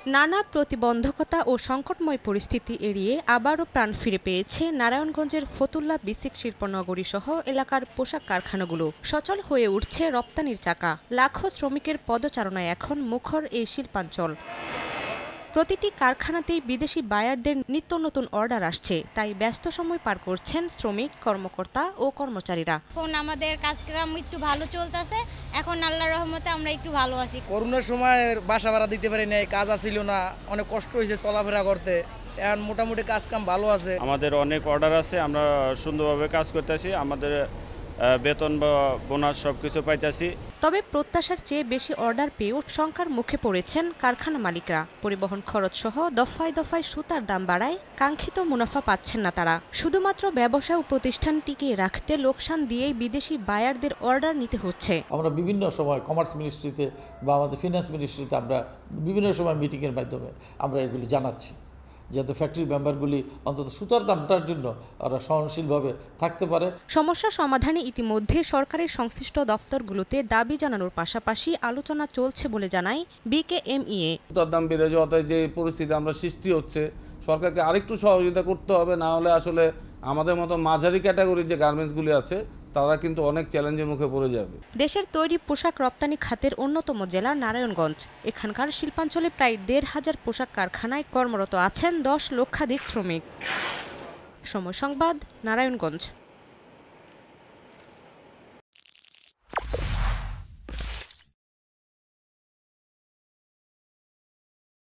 নানা প্রতিবন্ধকতা ও সংকটময় পরিস্থিতি এড়িয়ে আবারও প্রাণ ফিরে পেয়েছে নারায়ণগঞ্জের ফতুল্লা বিসিক শিল্পনগরী সহ এলাকার পোশাক কারখানাগুলো। সচল হয়ে উঠছে রপ্তানির চাকা। লাখো শ্রমিকের পদচারণায় এখন মুখর এই শিল্পাঞ্চল। প্রতিটি কারখানাতেই বিদেশি বায়ারদের নিত্য নতুন অর্ডার আসছে, তাই ব্যস্ত সময় পার করছেন শ্রমিক, কর্মকর্তা ও কর্মচারীরা। এখন আমাদের কাজকাম একটু ভালো চলতেছে, এখন আল্লাহর রহমতে আমরা একটু ভালো আছি। করোনার সময় বাসা ভাড়া দিতে পারি নাই, কাজ আসিল না, অনেক কষ্ট হয়েছে চলাফেরা করতে। এখন মোটামুটি কাজ কাম ভালো আছে। আমাদের অনেক অর্ডার আছে, আমরা সুন্দরভাবে কাজ করতেছি, আমাদের বেতন বা বোনাস সবকিছু পাইতেছি। তবে প্রত্যাশার চেয়ে বেশি অর্ডার পেয়েও শঙ্কার মুখে পড়েছেন কারখানা মালিকরা। পরিবহন খরচ সহ দফায় দফায় সুতার দাম বাড়ায় কাঙ্ক্ষিত মুনাফা পাচ্ছেন না তারা। শুধুমাত্র ব্যবসা ও প্রতিষ্ঠান টিকিয়ে রাখতে লোকসান দিয়েই বিদেশি বায়ারদের অর্ডার নিতে হচ্ছে। আমরা বিভিন্ন সময় কমার্স মিনিস্ট্রিতে বা আমাদের ফিনান্স মিনিস্ট্রিতে আমরা বিভিন্ন সময় মিটিংয়ের মাধ্যমে আমরা এগুলি জানাচ্ছি, যাতে ফ্যাক্টরি মেম্বারগুলি অন্তত সুতার দামটার জন্য ওরা সহনশীলভাবে থাকতে পারে। সমস্যা সমাধানে ইতিমধ্যে সরকারের সংশ্লিষ্ট দপ্তরগুলোতে দাবি জানানোর পাশাপাশি আলোচনা চলছে বলে জানায় বিকেএমইএ। সুতার দাম বেড়ে যাওয়াতে যে পরিস্থিতি আমরা সৃষ্টি হচ্ছে, সরকারকে আরেকটু সহযোগিতা করতে হবে, না হলে আসলে আমাদের মতো মাঝারি ক্যাটাগরির যে গার্মেন্টসগুলি আছে তারা কিন্তু অনেক চ্যালেঞ্জের মুখে পড়ে যাবে। দেশের তৈরি পোশাক রপ্তানি খাতের অন্যতম জেলা নারায়ণগঞ্জ। এখানকার শিল্পাঞ্চলে প্রায় ১,৫০০ পোশাক কারখানায় কর্মরত আছেন ১০ লক্ষাধিক শ্রমিক। সময় সংবাদ, নারায়ণগঞ্জ।